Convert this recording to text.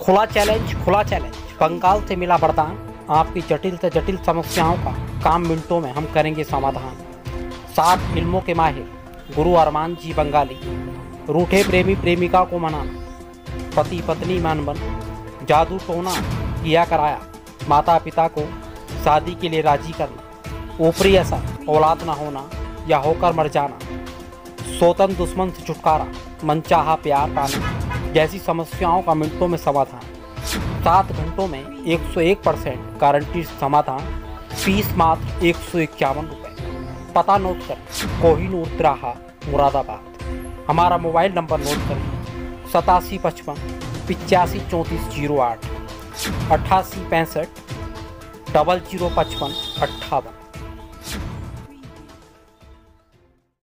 खुला चैलेंज। बंगाल से मिला वरदान, आपकी जटिल से जटिल समस्याओं का काम मिनटों में हम करेंगे समाधान। 7 इल्मों के माहिर गुरु अरमान जी बंगाली, रूठे प्रेमी प्रेमिका को मनाना, पति पत्नी मान बन जादू टोना किया कराया, माता पिता को शादी के लिए राजी करना, ऊपरी असर औलाद ना होना या होकर मर जाना, सोतन दुश्मन से छुटकारा, मनचाहा प्यार पाना जैसी समस्याओं का मिनटों में समाधान। 7 घंटों में 101% गारंटी समाधान। फीस मात्र 151 रुपये। पता नोट कर, कोहिनूर तिराहा मुरादाबाद। हमारा मोबाइल नंबर नोट करें 8755 853408 8865 0055 58।